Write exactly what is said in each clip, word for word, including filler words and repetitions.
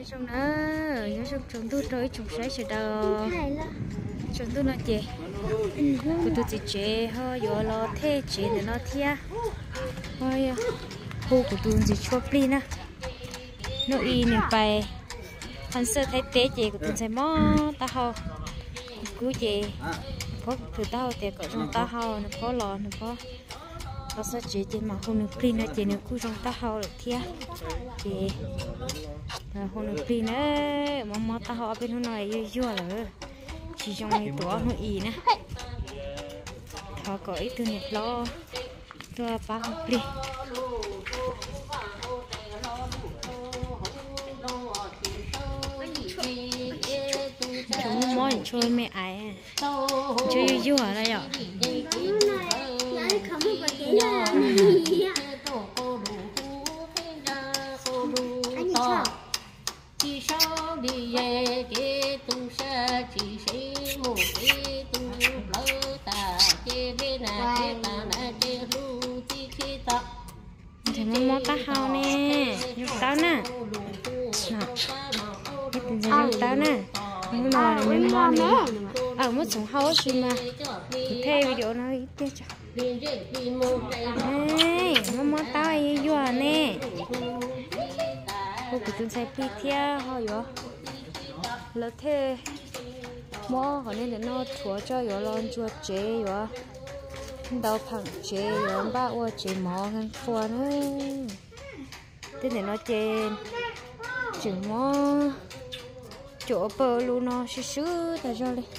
trong nữa nhớ trong trong tôi tới trong sáng sẽ đâu trong tôi nói chị của tôi chỉ chế hơi giờ lo thế chế để nó thia hơi cô của tôi chỉ chua pli nè nó y nè bài hắn sơ thấy tế chị của tôi sẽ mò ta hao cứ chị có từ tao thì có trong ta hao nó có lò nó có nó sẽ chế chị mà không được pli nè chị nếu cứ trong ta hao được thia chị hôm nay pin nữa mà mà ta họ bên hôm nay vui vui rồi chỉ trong này tổ nó ý nè họ có ít thứ này lo tôi bán pin chúng món chơi mẹ ai chơi vui vui ở đây ạ chỉ sau đi về cái tung xe chỉ thấy một cái tung lỡ ta chế bên này chế ta này chế lu tí chế ta thì món món cá hao nè nhục táo nè nè cái tình trạng nhục táo nè nhưng mà mình món này ở một số hao gì mà theo video nó ít tiếc cho này món món táo ấy vừa nè cô của tôi sẽ phi theo họ rồi lỡ thế mua họ nên để nó thua cho rồi lon chua chế rồi đầu thằng chế rồi ba ô chế mò hơn thua nữa thế để nó chế chữ mò chỗ bờ luôn nó xứ xứ ta cho đi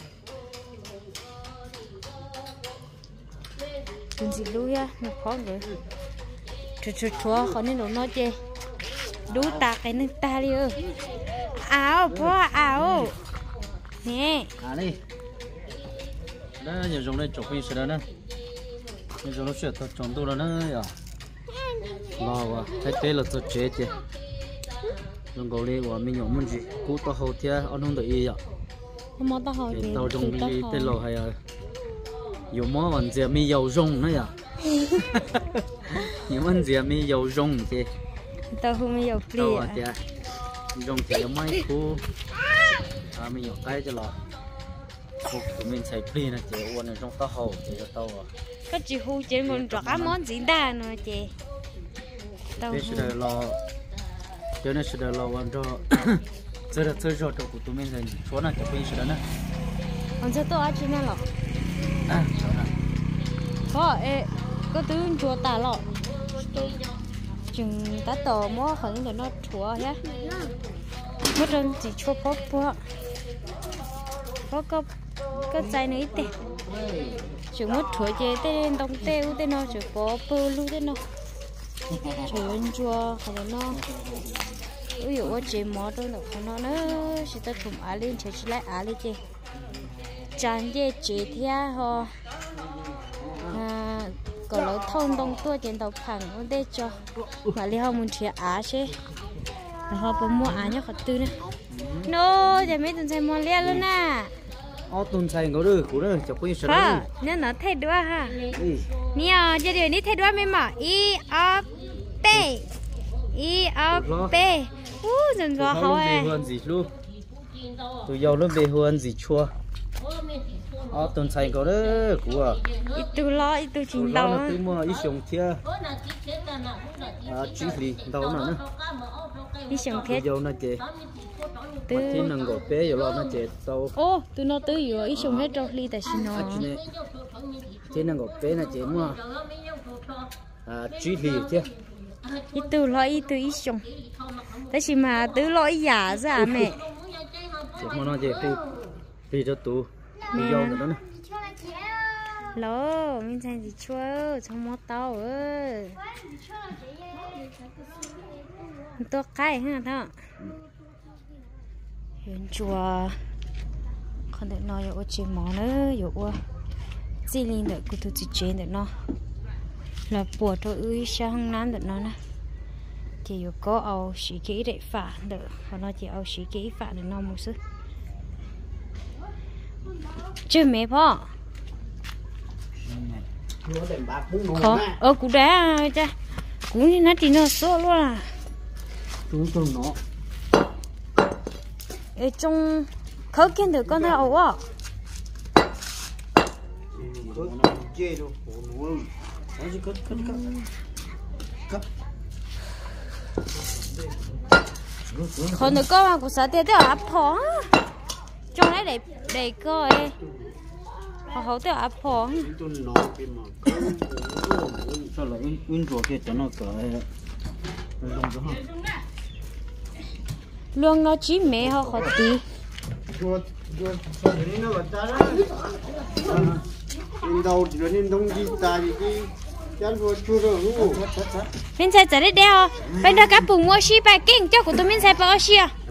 đừng gì lui á nó khó rồi thua thua thua họ nên nó chế đủ ta cái nước ta đi ơi áo bố áo nè à đi đó nhiều dùng đây chụp hình sẽ đó nhiều dùng nó sẽ thật chọn tôi là nó à lo quá thấy thế là tôi chế chứ dùng gấu đi và mình dùng muốn gì cú tao hậu thế anh không được ý à món tao hậu thì tao dùng đi tên lò hay à dùng món còn gì mình dầu dùng nữa à những món gì mình dầu dùng chứ tao không có dầu pli à dùng thì mấy cú à mình dùng cái cho lò của mình xài pli này chị uốn ở trong tao hậu thì tao à có chị hu chị muốn rõ các món gì đa nữa chị tao đây sẽ lò cho nên sẽ lò uốn cho giờ là chơi rồi của tụi mình rồi chỗ nào chụp hình sẽ đó nè còn cho tôi ăn chi nè lọ à sao nè có ê có thứ chùa tả lọ chừng ta tổ mua khẩn để nó chùa nhá mất rồi chỉ chùa bóp bóp có có có trái nữa ít tê chừng mất chùa chế tên đông têu tên nó chừng bóp bơ lu tên nó chừng chùa khẩn nó ví dụ ở chế mỏ tôi nó khẩn nó nữa chỉ ta thùng á lên chế chỉ lại á lên chế chán chế chế thia ho còn lỡ thông đông tua trên tàu phẳng ở đây cho mà li họ muốn chia á chứ họ bấm mua á nhá họ tư nè no giờ mấy tuần sai mua lia luôn nè ô tuần sai có được cũng được chụp hình sẽ đó nên nó thay đua ha nè giờ điều này thay đua mấy mà i o p i o p u dần dần họ ấy hơn gì luôn tụi giàu nó về hơn gì chua à tuần sai có đấy của ít tu lo ít tu chính tàu nó mua ít sống thia à chỉ lì tàu nào nữa ít sống thia dầu nó chế từ trên nâng gỗ bé rồi nó chế tàu ô từ nó từ rồi ít sống hết rồi lì tại xin nó trên nâng gỗ bé là chế mua à chỉ lì thia ít tu lo ít tu ít sống tại sao mà từ lo ít giả ra mẹ chế mua nó chế tu vì cho tu mình dầu nữa nè lố mình thấy gì chua trong mót tao ơi tôi cái ha đó hiện chùa không được nói ở trên mỏ nữa dụ gì linh được của tôi chỉ chế được nó là bùa tôi ơi sang nán được nó nè thì có ao sĩ kỹ để phản được và nó chỉ ao sĩ kỹ phản được nó một chút chưa mẹพ่อ khó ở cụ đá cha cụ như nó chỉ nó số luôn à chúng tôi nó ở trong khởi kiến được con thảo à còn được con mà cũng sợ tiêu tiêu áp phỏ trong đấy để để coi họ hậu tiêu áp phỏ sao là un un ruột kia cho nó cỡ luôn nó chỉ mẹ họ khó tí mình sẽ tới đây à bên đó các bụng mua xí bài kinh cho của tôi mình sẽ bao xí à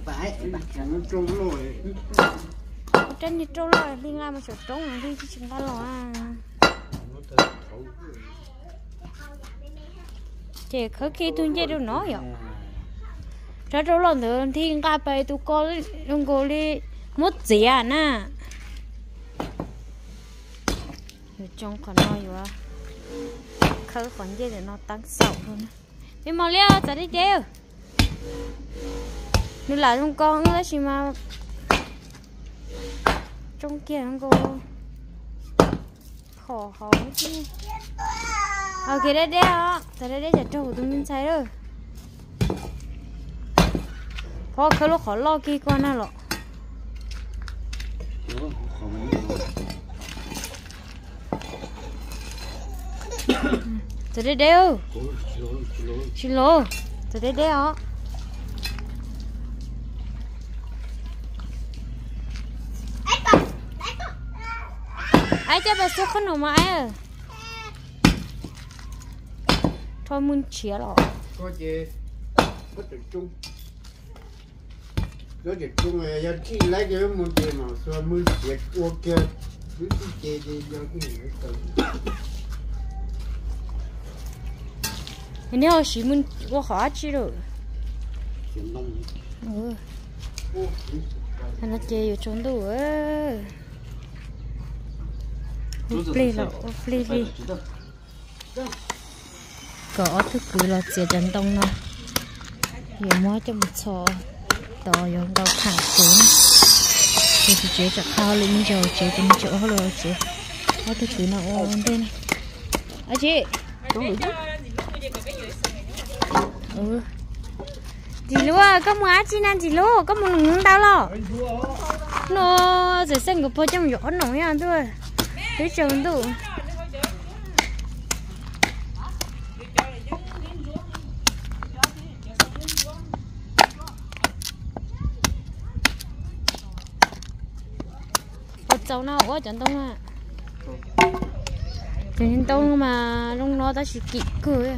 trên như trâu rồi đi làm một chỗ trống đi chứ chúng ta lo à chị khởi khi tôi chơi đâu nói vậy cho trâu lần nữa thì gặp phải tôi có dùng cô đi mất gì à nè trong còn nói vậy khởi còn chơi để nó tăng sầu hơn đi mau leo tới đi chơi như là trong con đó chỉ mà trong kia không có khó khó chứ ok đấy đấy á tới đây đấy chả trâu tụi mình xài rồi khó khởi lúc khó lo kia con nào lọ tới đây đấy ơ xin lỗi tới đây đấy á ai cho bà số khăn nào mà ai à thôi muốn chia rồi có gì có tập trung có tập trung là giờ chỉ lấy cái muốn tiền mà sao muốn việc ok cứ chơi đi giờ cái gì tự nếu họ chỉ muốn có khó chứ rồi chuyện nông ừ anh chơi ở trong đó á play là play đi có thức cứ là chia chân tông nó nhiều mối cho một số tỏ dùng đầu thẳng xuống thì chị chế chặt khao lên rồi chế trên chỗ rồi chị có thức cứ nó ôm đây này à chị ừ chị lúa có mua chị nên chị lúa có mua nướng đau lo nó rồi xanh của bố trong giỏ nổi nha tôi cái trường tụ một cháu nào quá chẳng tông à chẳng tông mà trong nó ta chỉ kỹ cười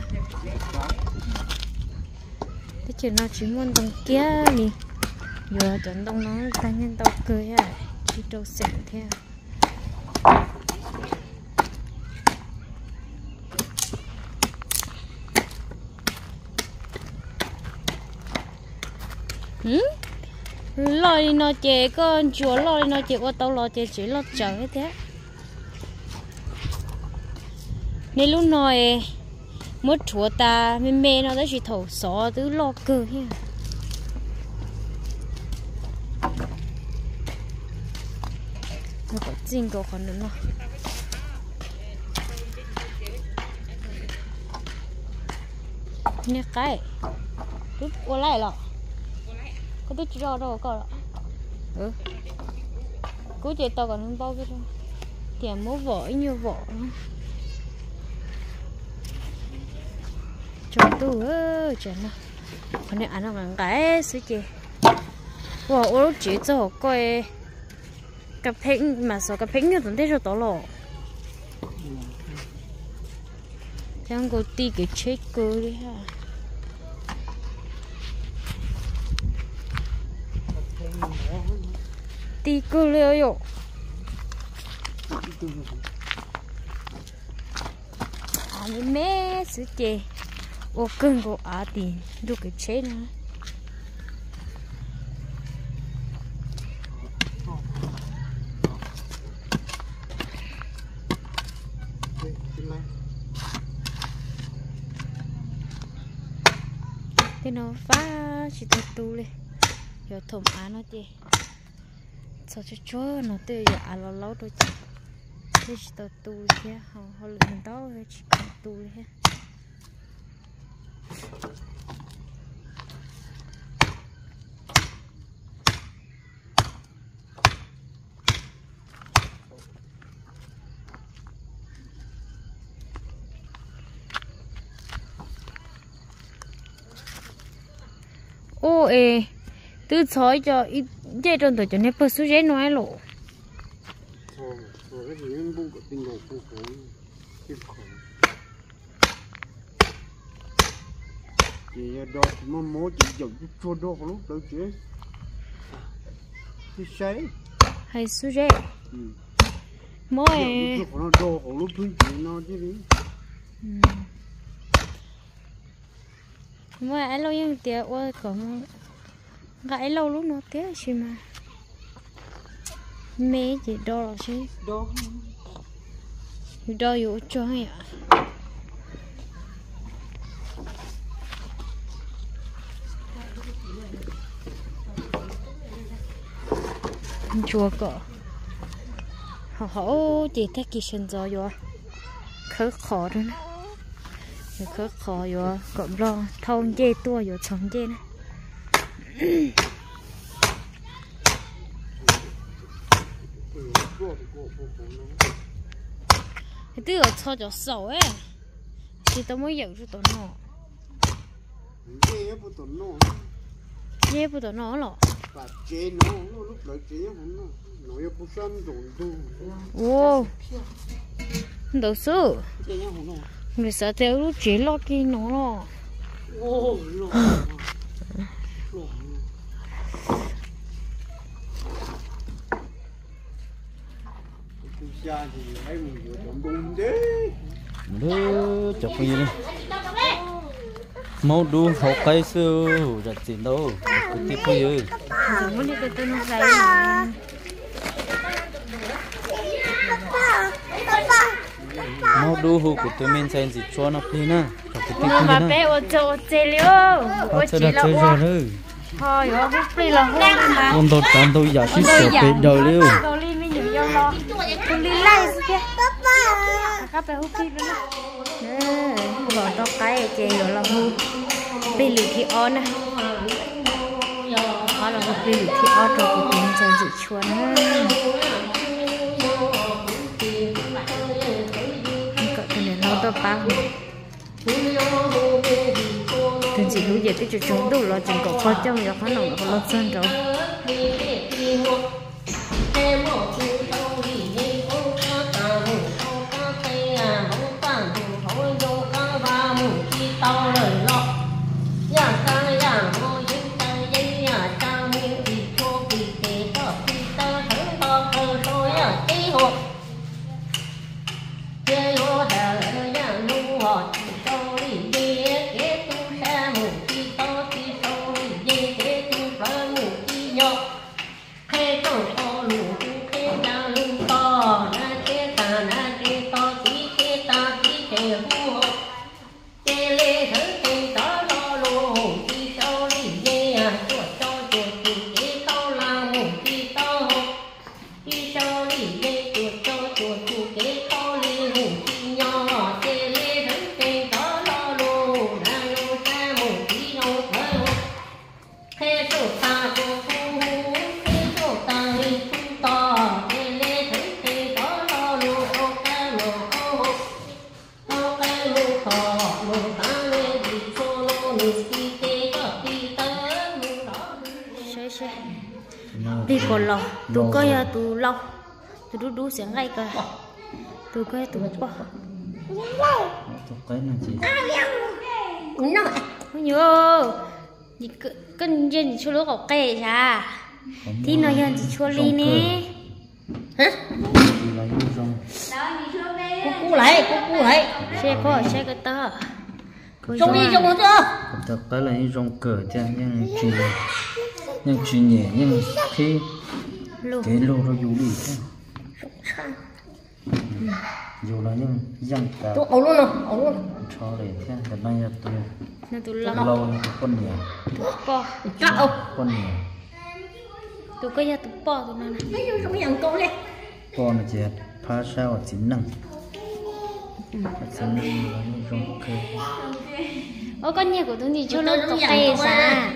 cái chuyện nó chỉ muốn tông kia đi giờ chẳng tông nó ta nhân tao cười à chỉ đâu xịn theo ừ lòi nó chè con chúa lòi nó chè qua tàu lòi chè chỉ lót chở thế nên lúc này mất chúa ta mê mê nó đã chỉ thầu xó tứ lo cơ nha nó có chinh có còn nữa nó nè cái lúc qua lại rồi có biết cho đâu có ừ cứ chơi tao còn không bao biết đâu tiền mua vỏ nhiều vỏ trong tủ ơi trời nó con này ăn nó ngang cái xí chị wow ô chỉ cho coi cà phê mà sao cà phê như tụi thế rồi tao lò chẳng có tí cái chết cơ đi ha tí cơ liệu yo à mấy mẹ xí chị ô cưng cô á thì đủ cái chết nữa thế nó phá chỉ thật tu đi giờ thùng á nó chị sao cho chó nó tiêu giờ à lâu lâu thôi chị thế chỉ tao tu thế họ họ luyện đó chỉ cần tu thế ô ê từ soi cho ít dây trong tổ cho nên bớt số dây nói lộ thôi thôi cái gì em buông cái tinh đầu buông khổ tiếp khổ chị đó mà mố chị dùng cái chua đó lúc đó chị cái sấy hay số dây ừ mỗi nó đồ của lúc thứ chị nó chứ đi mỗi ai lâu nhưng tiệt ơi còn gãy lâu lúc nó tiệt chứ mà mẹ chỉ đo là chứ đo đo yếu cho hay ạ chùa cỡ họ họ chỉ thấy kỳ sinh gió rồi khớ khó đó nè khớ khó rồi cộng lo thôn dê tua rồi sống dê này cái ở cho cho sầu ấy thì tao mới dạy cho tao nó dê bút tao nó dê bút tao nó lọ và chế nó lúc đấy chế không nó nó yêu bút xanh rồi tu ô đâu số người sợ theo lúc chế lo kia nó lọ ô lọ cha thì thấy mình vừa trộm bùn đấy đứa chọc gì đi mau đu học cây sư giật tiền đâu cái tiếp bây giờ muốn đi cái tên này mau đu hụt của tụi mình xem gì cho nó đi nè chọc cái tiếp nó mà bé ô tô ô tô liu ô chơi chỉ là ô rồi thôi ô hút đi là hút mà con tôi chọn tôi giả sức sửa biệt đời liu đâu đi mới nhiều dâu lo tôi đi lại kia các bé hút đi nữa nè còn tao cái chè rồi là hút đi lử thì on nè đó là đi lử thì on rồi của mình chơi gì chuồn ha cậu cái này nó tao bao thường chỉ lúc giờ cái chỗ trốn đủ là chừng cậu có trong giờ khán nồng nó lo chân rồi đi còn lò tụ coi tụ lâu tụ đu đu sẽ ngay coi tụ coi tụ bỏ tụ cái này gì không nhớ đi cân dân chua lúa có cây ra thì nó hiện chỉ chua ly nè hả cú cú lại cú cú lại xe có xe cái tơ trông đi trông chưa thực cái là những rong cờ cho những chuyện những chuyện nhẹ những khi cái lô rồi dù đi dù là những dân cả tôi ấu luôn nào ấu luôn cho để thế cái này là tôi nó tụ lâu lâu lâu con nhẹ co cắt ấu con nhẹ tụi có giờ tụi bỏ tụi nó nè lấy vô trong nhận cô lên con là chết phá sao chín năng chín năng là rong cơ ô con nhà của tôi thì cho nó có cây xa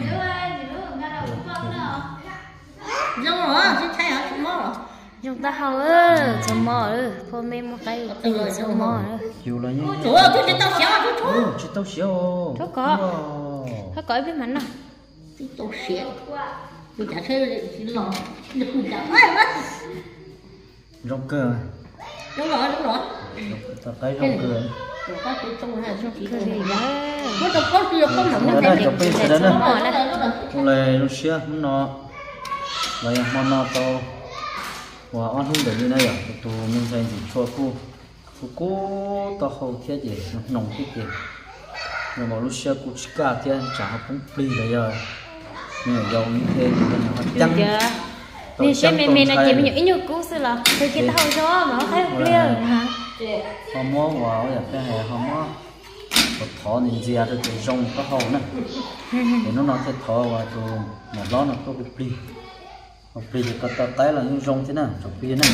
rong rồi chứ thay hả chúng mò rồi chúng ta hầu ơ cho mò ơ con mẹ một cây từ cho mò ơ chiều là như chúa ơi chú chỉ tao xéo chú chúa chỉ tao xéo chú có nó có biết mắn nào chú tao xéo tôi chả thấy chỉ lò được mình chả thấy mất rong cơ đúng rồi đúng rồi tao thấy rong cơ rồi có chú trong này trong chỉ cái thôi gì đó có đâu có gì không nằm nó đây chụp cái đó mò nè này trong này nó xéo nó vậy mà nó to và ăn hương để như này à tụi mình dành gì cho cô cô cô tao hậu thiết gì nồng thiết gì nhưng mà lúc xưa cô chỉ cả thì chả cũng đi đấy rồi nhưng mà dầu như thế thì nó chăng mình xem mình mình là chỉ mình những nhiều cú xưa là từ cái tao cho mà thấy không clear hả họ mua vào vậy cái hè họ mua một thỏ nhìn gì rồi thì rong có hậu nè để nó nói cái thỏ và tụi mà đó nó có bị đi học đi thì có tao tay là những rong thế nào học đi này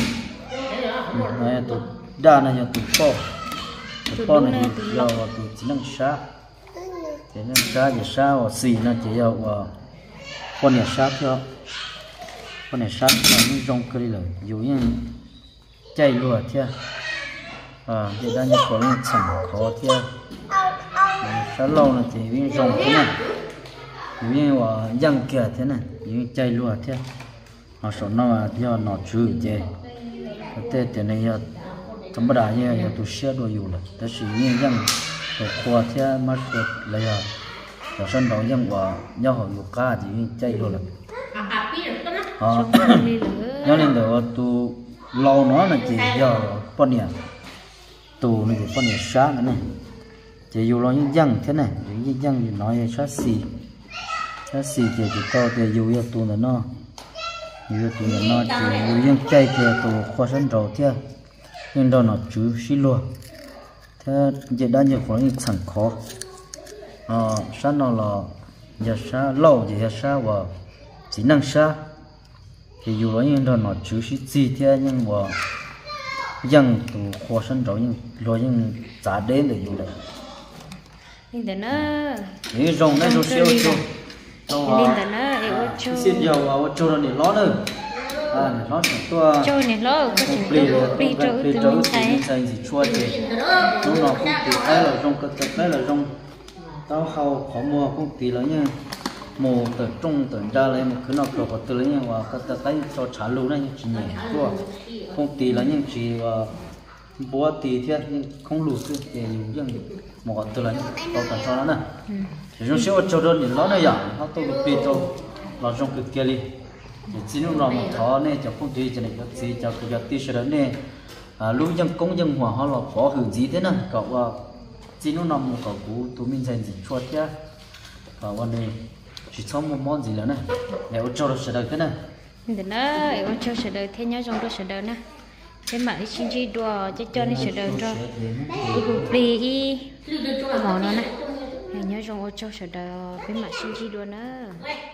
này tụi đa này là tụi to tụi to này thì giờ tụi chỉ năng sát chỉ năng sát giờ sát và xì nó chỉ giờ và con này sát theo con này sát là những rong cái là dù như chạy lùa theo à thì đang như có những chẳng khó theo sát lâu là chỉ những rong thế này dù như là giăng kia thế này những chạy lùa theo họ số nó là do nó chữ chứ thế thì này giờ thằng bà đại như giờ tôi share đồอยู่เลยแต่สิ่งนี้ยังตัวครัวที่มาสุดเลยอ่ะแต่ฉันเรายังว่าย่ออยู่ก้าจีใจรู้เลยอ๋อย้อนเดี๋ยวตัวเราเนาะนะจีย่อปนเนี่ยตัวนี่จีปนเนี่ยช้านั่นนี่จีอยู่เรายังยังthế nàyยังยังอยู่น้อยช้าสี่ช้าสี่จีจีโตจีอยู่ยังตัวนั่นเนาะอยู่ตัวnó chỉอยู่chạy kiaตัวkhoa sinh đầu thế nhưng đó nó chú xí luôn thế giờ đã nhiều khoảng những thằng khó à sáng nào là giờ sáng lâu thì giờ sáng và chỉ năng sáng thì dù là những đó nó chú xí gì thế nhưng mà dânตัวkhoa sinh đầu nhưng rồi nhưng giá đến để dù lại nhưng để nó những rồng này nó siêu siêu nên là nó yêu châu xin dầu vào châu là để lót nữa à để lótตัว châu này nó có chừng từ đi châu từ mình thấy thấy gì chua thì nó nó cũng tùy cái là rong cái cái là rong tao hầu khó mua cũng tùy là như mùa từ trung từ ra lấy một cái nào có từ lấy như và cái cái cho trả lũ này chỉ nhẹ chua không tùy là như chỉ và búa tùy thế không lũ chứ để dùng dân một từ là tao tao cho nó nè thì chúng sẽ cho đơn thì nó này dạng họ tôi được bị tôi là trong cực kia đi thì chỉ lúc nào mà thọ này cho công ty cho này có gì cho cái việc tiêu sửa này à lúc dân công dân hòa họ là có hưởng gì thế này cậu chỉ lúc nào mà cậu cũ tụi mình dành gì cho thế vàวันนี้chỉ xong một món gì nữa này để ô cho nó sửa được thế này để nó ô cho sửa được thế nhớ trong đó sửa được nè thế mà đi xin chi đùa cho cho nó sửa được cho cái hộp đi mỏ nó nè nhớ trong ô cho sửa được cái mà xin chi đùa nữa